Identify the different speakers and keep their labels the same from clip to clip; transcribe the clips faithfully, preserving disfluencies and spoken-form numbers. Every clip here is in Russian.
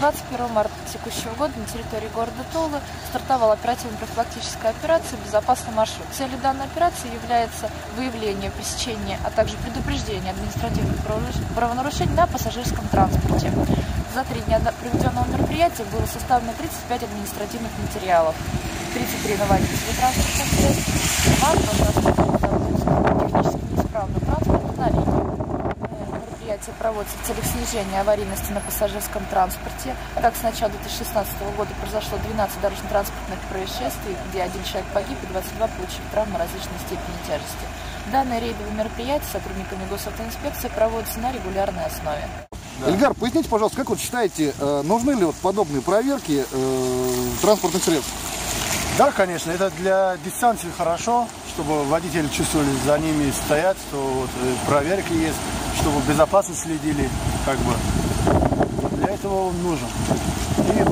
Speaker 1: двадцать первого марта текущего года на территории города Тулы стартовала оперативно-профилактическая операция «Безопасный маршрут». Целью данной операции является выявление, пресечение, а также предупреждение административных правонарушений на пассажирском транспорте. За три дня проведенного мероприятия было составлено тридцать пять административных материалов, тридцать три на водителей транспортных средств, два на технически неисправный транспорт на линии. Мероприятие проводится в целях снижения аварийности на пассажирском транспорте. Так, с начала две тысячи шестнадцатого года произошло двенадцать дорожно-транспортных происшествий, где один человек погиб и двадцать два получили травмы различной степени тяжести. Данное рейдовое мероприятие сотрудниками госавтоинспекции проводится на регулярной основе.
Speaker 2: Да. Ильгар, поясните, пожалуйста, как вы считаете, нужны ли вот подобные проверки э, транспортных средств?
Speaker 3: Да, конечно, это для дистанции хорошо, чтобы водители чувствовали, за ними стоят, что вот проверки есть, чтобы безопасно следили, как бы. Для этого он нужен. И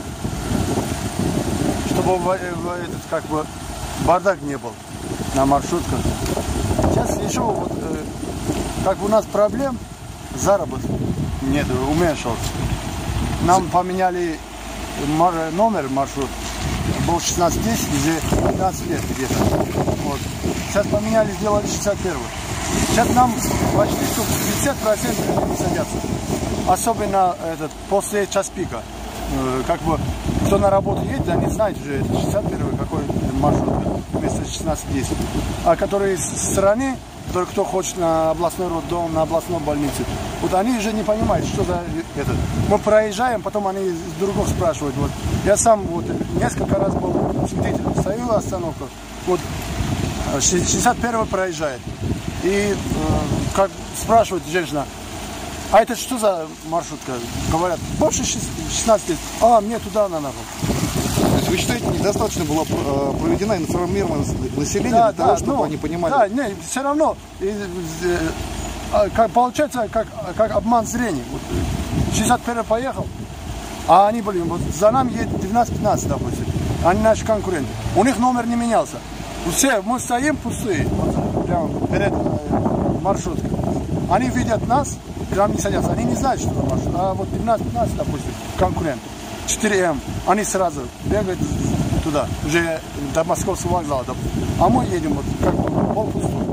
Speaker 3: чтобы этот, как бы, бардак не был на маршрутках. Сейчас еще вот, как бы у нас проблем, заработок нет, уменьшился. Нам поменяли номер маршрут. Был шестнадцать десять, уже пятнадцать лет где-то. Вот. Сейчас поменяли, сделали шестьдесят первый. Сейчас нам почти пятьдесят процентов не садятся. Особенно этот, после час пика. Как бы, кто на работу едет, они знают уже шестьдесят первый какой маршрут вместо шестнадцать десять. А которые с стороны, которые кто хочет на областной роддом, на областной больнице, вот они уже не понимают, что за это. Мы проезжаем, потом они с других спрашивают. Вот. Я сам вот несколько раз был свидетелем, стою на остановках, вот шестьдесят первый проезжает. И э, как спрашивает женщина, а это что за маршрутка? Говорят, больше шестнадцать лет. А, мне туда на нахуй.
Speaker 2: То есть вы считаете, недостаточно была проведена информированность населения
Speaker 3: да,
Speaker 2: для того,
Speaker 3: да,
Speaker 2: чтобы
Speaker 3: ну,
Speaker 2: они понимали?
Speaker 3: Да, не, все равно, и, э, как, получается, как, как обман зрения. Вот, шестьдесят первый поехал, а они, блин, вот за нами едет двенадцать пятнадцать, допустим. Они наши конкуренты. У них номер не менялся. Все, мы стоим пустые, вот, прямо перед э, маршруткой. Они видят нас, к нам не садятся. Они не знают, что это маршрут. А вот двенадцать пятнадцать, допустим, конкурент. четыре эм, они сразу бегают туда, уже до Московского вокзала. А мы едем вот как бы полпустую.